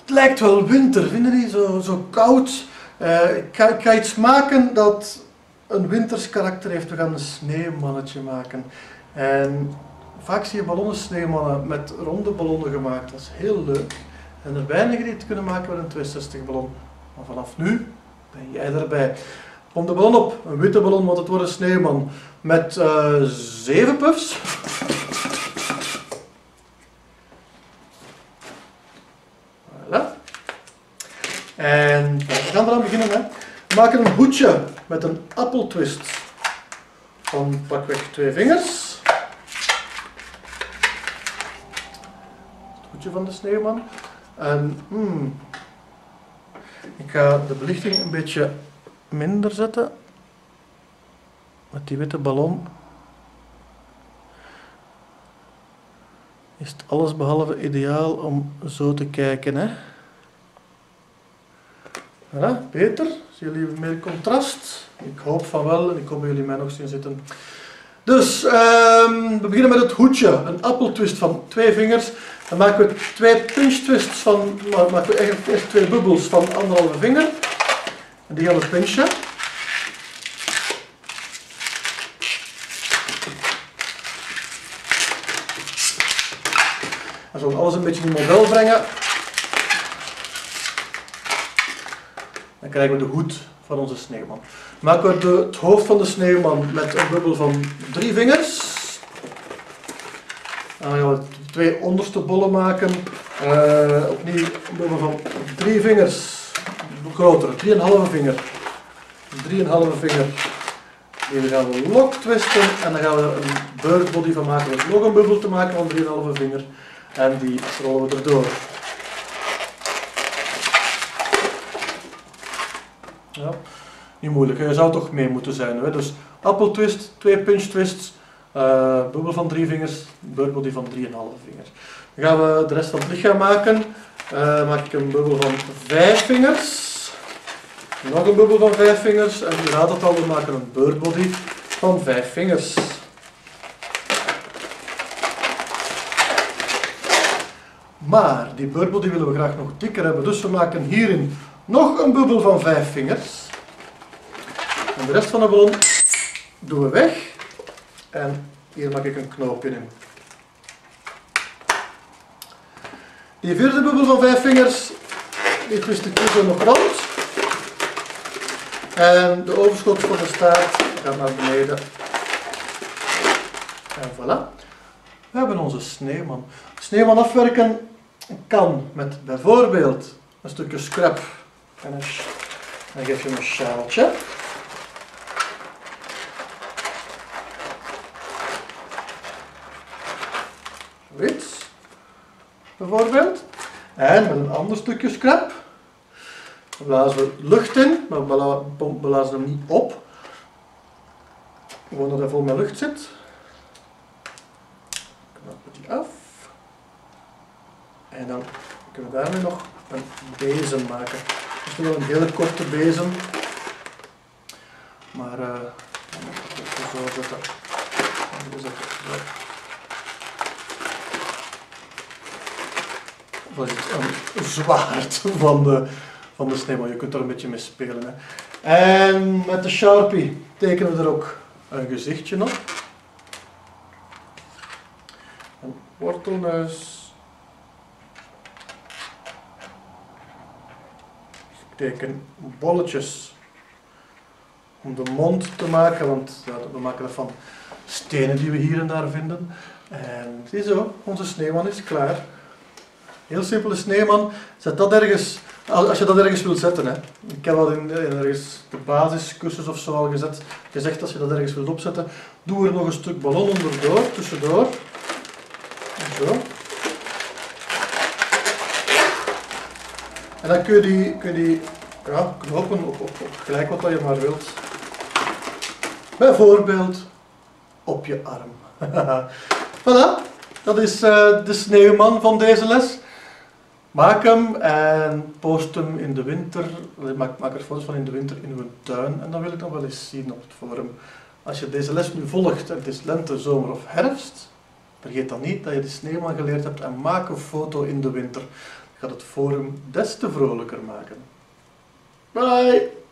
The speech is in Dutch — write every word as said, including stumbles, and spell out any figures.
Het lijkt wel winter, vinden jullie? Zo, zo koud. Uh, ik, ga, ik ga iets maken dat een winters karakter heeft. We gaan een sneeuwmannetje maken. En vaak zie je ballonnen sneeuwmannen met ronde ballonnen gemaakt. Dat is heel leuk. En er weinigen die het kunnen maken met een tweehonderdzestig ballon. Maar vanaf nu ben jij erbij. Kom de ballon op. Een witte ballon, want het wordt een sneeuwman. Met uh, zeven puffs. Voilà. En we gaan eraan beginnen. Hè. We maken een hoedje met een appeltwist van pakweg twee vingers. Het hoedje van de sneeuwman. En hmm, ik ga de belichting een beetje minder zetten. Met die witte ballon is het alles behalve ideaal om zo te kijken. Hè. Voilà, beter. Zien jullie meer contrast? Ik hoop van wel en ik hoop dat jullie mij nog zien zitten. Dus um, we beginnen met het hoedje. Een appeltwist van twee vingers. Dan maken we twee pinch twists van, maar maken we echt, echt twee bubbels van anderhalve vinger. En die gaan we pinchen. We zullen alles een beetje in model brengen. Dan krijgen we de hoed van onze sneeuwman. Maken we de, het hoofd van de sneeuwman met een bubbel van drie vingers. Dan gaan we de twee onderste bollen maken. Uh, opnieuw een bubbel van drie vingers. Grotere, drieënhalve vinger. drieënhalve vinger. Die gaan we lock twisten en dan gaan we er een birdbody van maken. Dus nog een bubbel te maken van drieënhalve vinger. En die rollen we erdoor. Ja, niet moeilijk, je zou toch mee moeten zijn. Hè? Dus appeltwist, twee pinch twists, uh, bubbel van drie vingers, birdbody van drieënhalve vinger. Dan gaan we de rest van het lichaam maken. Uh, maak ik een bubbel van vijf vingers. Nog een bubbel van vijf vingers. En u raadt het al, we maken een birdbody van vijf vingers. Maar die birdbody willen we graag nog dikker hebben, dus we maken hierin nog een bubbel van vijf vingers. En de rest van de ballon doen we weg. En hier maak ik een knoopje in. Die vierde bubbel van vijf vingers, die twist ik zo nog rond. En de overschot van de staart gaat naar beneden. En voilà. We hebben onze sneeuwman. Sneeuwman afwerken kan met bijvoorbeeld een stukje scrap. En dan geef je hem een sjaaltje. Zoiets. Bijvoorbeeld. En met een ander stukje scrap. Dan blazen we lucht in, maar we blazen hem niet op. Gewoon dat hij vol met lucht zit. Knappen die af. En dan kunnen we daarmee nog een bezem maken. Dus wel een hele korte bezem. Maar uh, dan moet ik het even zo zetten. Zo zetten. Zo. Dat is een zwaard van de, van de sneeuwman. Je kunt er een beetje mee spelen. Hè. En met de Sharpie tekenen we er ook een gezichtje op. Een wortelneus. Ik teken bolletjes om de mond te maken, want ja, we maken dat van stenen die we hier en daar vinden. En ziezo, onze sneeuwman is klaar. Heel simpele sneeuwman. Zet dat ergens, als je dat ergens wilt zetten. Hè. Ik heb dat in, in ergens de basiscursus of zo al gezet. Gezegd als je dat ergens wilt opzetten, doe er nog een stuk ballon onderdoor, tussendoor. Zo. En dan kun je die, kun je die ja, knopen op, op, op gelijk wat je maar wilt. Bijvoorbeeld op je arm. Voilà, dat is uh, de sneeuwman van deze les. Maak hem en post hem in de winter. Maak, maak er foto's van in de winter in uw tuin. En dan wil ik nog wel eens zien op het forum. Als je deze les nu volgt en het is lente, zomer of herfst, vergeet dan niet dat je de sneeuwman geleerd hebt en maak een foto in de winter. Het gaat het forum des te vrolijker maken. Bye!